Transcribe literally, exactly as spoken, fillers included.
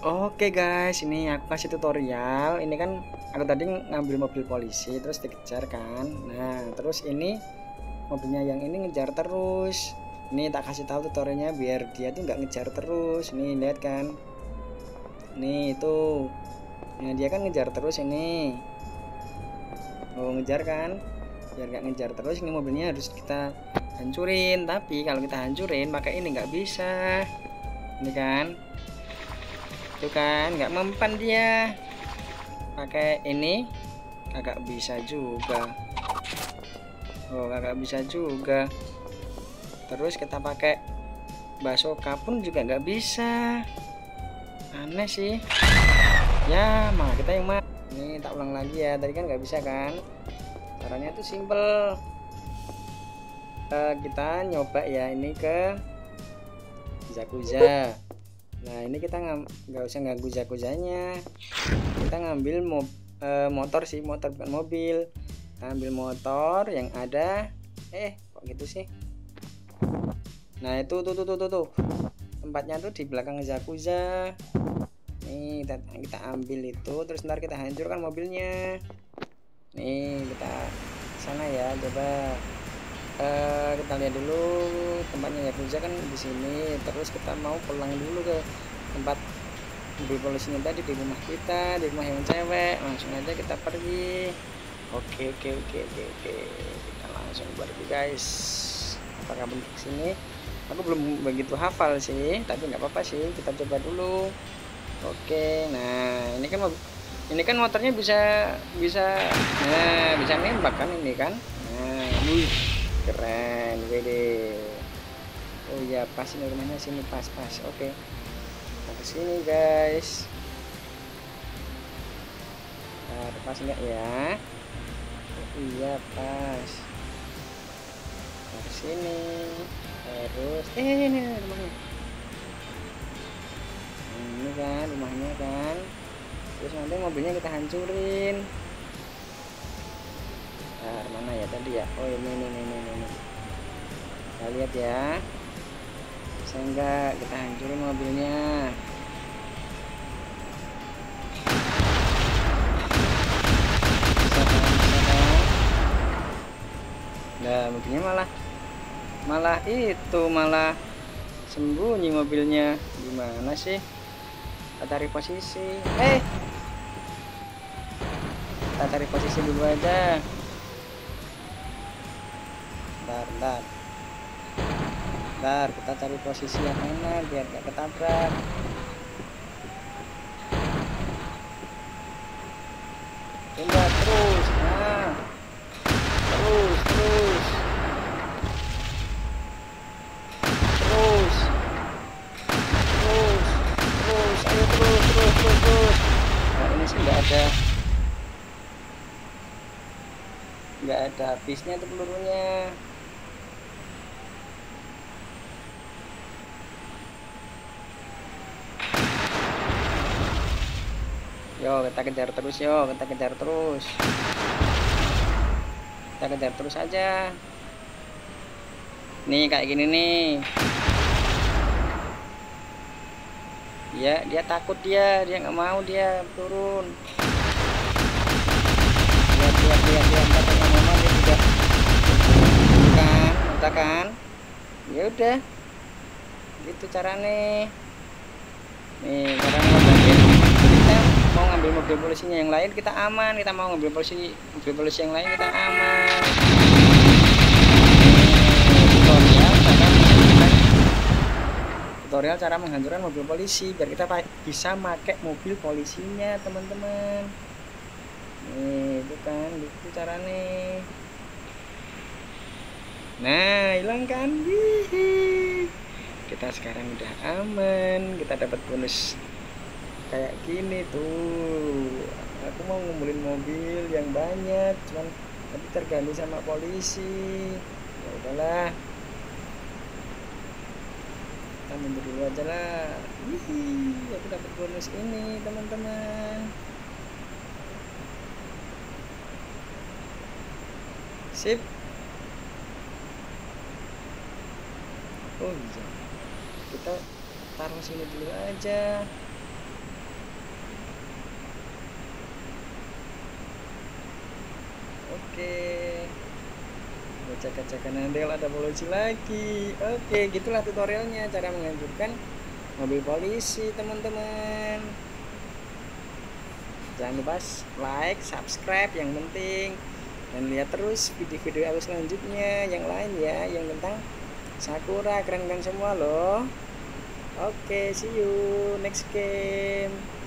Oke guys, ini aku kasih tutorial. Ini kan aku tadi ngambil mobil polisi terus dikejar kan. Nah, terus ini mobilnya yang ini ngejar terus. Ini tak kasih tahu tutorialnya biar dia tuh nggak ngejar terus. Nih lihat kan. Nih itu. Nah, dia kan ngejar terus ini. Oh, ngejar kan? Biar nggak ngejar terus ini mobilnya harus kita hancurin. Tapi kalau kita hancurin pakai ini nggak bisa. Ini kan. Itu kan nggak mempan dia pakai ini agak bisa juga. Oh agak bisa juga. Terus kita pakai basoka pun juga nggak bisa, aneh sih ya. Malah kita yang mah ini tak ulang lagi ya, tadi kan nggak bisa kan. Caranya tuh simple. uh, kita nyoba ya ini ke Zakuza. Nah ini kita nggak usah ganggu Zakuzanya, kita ngambil mo e, motor sih, motor bukan mobil. Kita ambil motor yang ada, eh kok gitu sih. Nah itu tuh tuh tuh tuh, tuh. Tempatnya tuh di belakang Zakuza. Nih kita, kita ambil itu, terus ntar kita hancurkan mobilnya. Nih kita sana ya, coba. Uh, kita lihat dulu tempatnya Yakuza kan di sini. Terus kita mau pulang dulu ke tempat mobil polisinya tadi, di rumah kita, di rumah yang cewek. Langsung aja kita pergi. Oke oke oke oke oke, kita langsung pergi guys. Apakah bentuk sini? Aku belum begitu hafal sih, tapi nggak apa-apa sih, kita coba dulu. Oke, nah ini kan ini kan motornya bisa bisa nah bisa nembak kan ini kan. Nah wih, keren, wede. Oh iya pas ini rumahnya, sini pas pas. Oke, nah ke sini guys. Nah, pas enggak ya? Oh, iya pas. Nah, ke sini terus eh ini, ini rumahnya. Nah, ini kan rumahnya kan. Terus nanti mobilnya kita hancurin. Nah, mana ya tadi ya? Oh ini ini ini ini, ini. Kita lihat ya, bisa enggak kita hancurin mobilnya. Bisa kan, bisa kan? Nah mobilnya malah malah itu malah sembunyi mobilnya. Gimana sih? Kita tarik posisi. Eh kita tarik posisi dulu aja. Bentar, bentar. Bentar, kita cari posisi yang enak biar gak ketabrak. Tembak terus, nah, terus, terus, terus, terus, terus, ayo terus, terus, terus, terus. Nah ini sih nggak ada, nggak ada habisnya tuh pelurunya. Yo kita kejar terus, yo kita kejar terus, kita kejar terus aja. Nih kayak gini nih. Ya dia takut, dia dia nggak mau dia turun. Lihat lihat lihat lihat, katanya mama dia juga kan, kita kan. Ya udah, gitu caranya. Nih caranya bagian kita mau ngambil mobil polisinya yang lain kita aman, kita mau ngambil polisi mobil polisi yang lain kita aman. Tutorial cara menghancurkan tutorial cara menghancurkan mobil polisi biar kita bisa pakai mobil polisinya teman-teman. Nih itu kan, itu caranya. Nah hilang kan. Hihi. Kita sekarang udah aman, kita dapat bonus kayak gini tuh. Aku mau ngumpulin mobil yang banyak, cuman tapi terganggu sama polisi. Ya udahlah, kita mundur dulu aja lah. Wih, aku dapat bonus ini teman-teman. Sip. Oh iya, kita taruh sini dulu aja. Oke, cek-cekan nanti kalau ada polisi lagi. Oke, gitulah tutorialnya cara menghancurkan mobil polisi, teman-teman. Jangan lupa like, subscribe yang penting, dan lihat terus video-video aku selanjutnya yang lain ya, yang tentang Sakura. Keren-keren semua loh. Oke, see you next game.